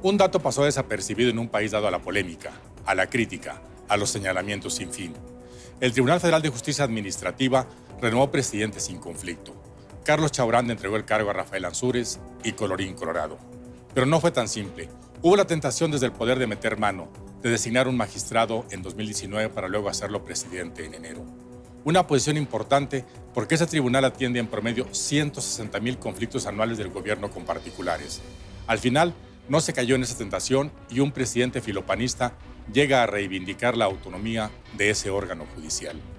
Un dato pasó desapercibido en un país dado a la polémica, a la crítica, a los señalamientos sin fin. El Tribunal Federal de Justicia Administrativa renovó presidente sin conflicto. Carlos Chaurán entregó el cargo a Rafael Ansúrez y colorín colorado. Pero no fue tan simple. Hubo la tentación desde el poder de meter mano, de designar un magistrado en 2019 para luego hacerlo presidente en enero. Una posición importante porque ese tribunal atiende en promedio 160,000 conflictos anuales del gobierno con particulares. Al final, no se cayó en esa tentación y un presidente filopanista llega a reivindicar la autonomía de ese órgano judicial.